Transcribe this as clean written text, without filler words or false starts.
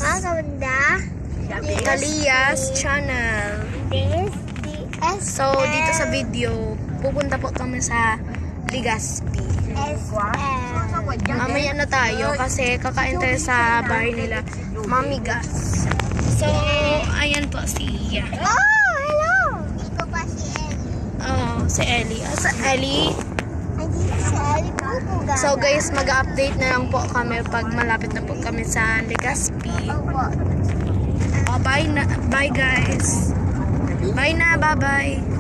Maganda. Galias Channel. So, dito sa video, pupunta po kami sa Legazpi. Mamaya na tayo kasi kakain tayo sa bahay nila, Mami Gas. So, ayan po si... Oh, hello! Dito pa si Ellie. Oh, si Ellie. Sa Ellie. Andito si Ellie po. So guys, mag-update na lang po kami pag malapit na po kami sa Legazpi. Opo. Oh, bye na. Bye guys. Bye na. Bye-bye.